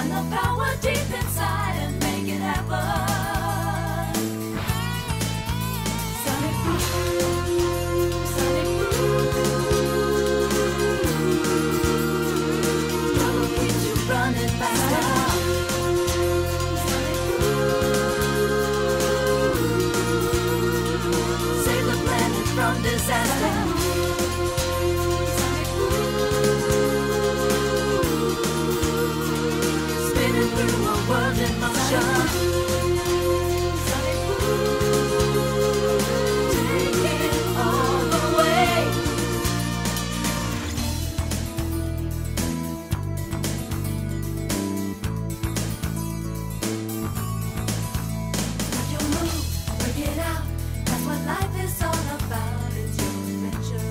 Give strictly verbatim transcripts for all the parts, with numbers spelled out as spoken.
Find the power deep inside and make it happen. Sonic Boom, Sonic Boom. Love will keep you running faster. Sonic Boom. Save the planet from disaster. Sonic Boom. Spinning through a world in motion. Sonic Boom. Take it all the way. Rock your move, work it out. That's what life is all about. It's your adventure.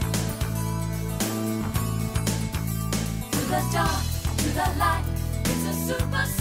To the dark, to the light. It's a super